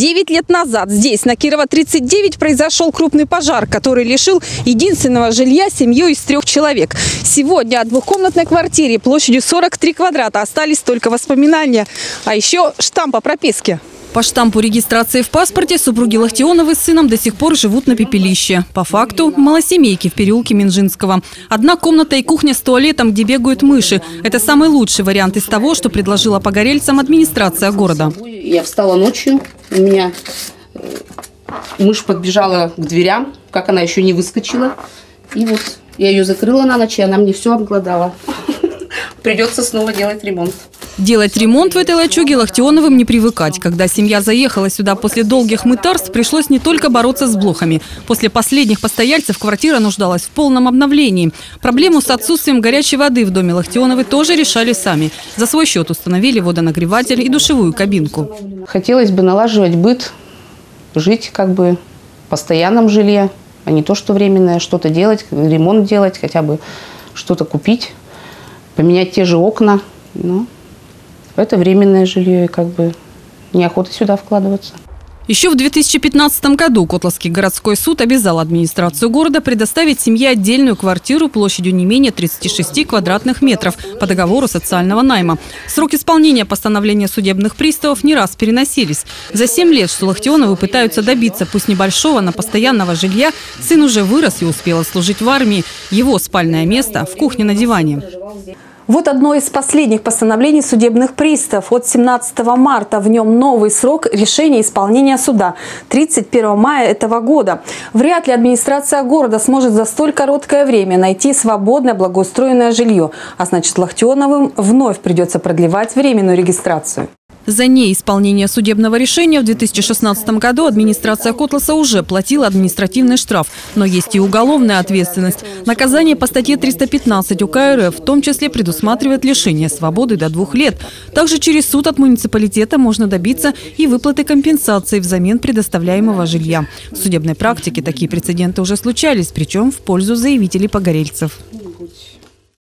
9 лет назад здесь, на Кирова 39, произошел крупный пожар, который лишил единственного жилья семью из 3 человек. Сегодня о двухкомнатной квартире площадью 43 квадрата остались только воспоминания, а еще штамп о прописке. По штампу регистрации в паспорте супруги Лахтионовы с сыном до сих пор живут на пепелище. По факту – малосемейки в переулке Минжинского. Одна комната и кухня с туалетом, где бегают мыши. Это самый лучший вариант из того, что предложила погорельцам администрация города. Я встала ночью, у меня мышь подбежала к дверям, как она еще не выскочила. И вот я ее закрыла на ночь, и она мне все обглодала. Придется снова делать ремонт. Делать ремонт в этой лачуге Лахтионовым не привыкать. Когда семья заехала сюда после долгих мытарств, пришлось не только бороться с блохами. После последних постояльцев квартира нуждалась в полном обновлении. Проблему с отсутствием горячей воды в доме Лахтионовы тоже решали сами. За свой счет установили водонагреватель и душевую кабинку. Хотелось бы налаживать быт, жить как бы в постоянном жилье, а не то, что временное, что-то делать, ремонт делать, хотя бы что-то купить, поменять те же окна. Ну, это временное жилье, и как бы неохота сюда вкладываться. Еще в 2015 году Котловский городской суд обязал администрацию города предоставить семье отдельную квартиру площадью не менее 36 квадратных метров по договору социального найма. Срок исполнения постановления судебных приставов не раз переносились. За 7 лет, что Лахтионовы пытаются добиться, пусть небольшого, но постоянного жилья, сын уже вырос и успел отслужить в армии. Его спальное место в кухне на диване. Вот одно из последних постановлений судебных приставов от 17 марта. В нем новый срок решения исполнения суда – 31 мая этого года. Вряд ли администрация города сможет за столь короткое время найти свободное благоустроенное жилье. А значит, Лахтионовым вновь придется продлевать временную регистрацию. За неисполнение судебного решения в 2016 году администрация Котласа уже платила административный штраф. Но есть и уголовная ответственность. Наказание по статье 315 УК РФ в том числе предусматривает лишение свободы до 2 лет. Также через суд от муниципалитета можно добиться и выплаты компенсации взамен предоставляемого жилья. В судебной практике такие прецеденты уже случались, причем в пользу заявителей погорельцев.